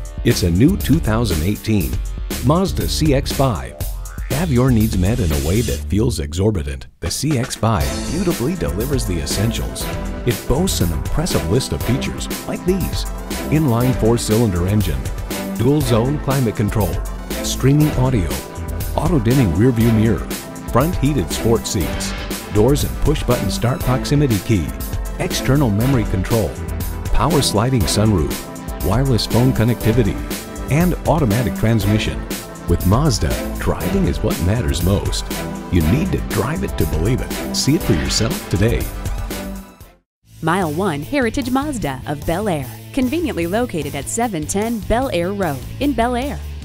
It's a new 2018 Mazda CX-5. Have your needs met in a way that feels exorbitant. The CX-5 beautifully delivers the essentials. It boasts an impressive list of features like these: inline 4-cylinder engine, dual zone climate control, streaming audio, auto dimming rear view mirror, front heated sport seats, doors and push button start proximity key, external memory control, power sliding sunroof, wireless phone connectivity, and automatic transmission. With Mazda, driving is what matters most. You need to drive it to believe it. See it for yourself today. Mile 1 Heritage Mazda of Bel Air, conveniently located at 710 Bel Air Road in Bel Air.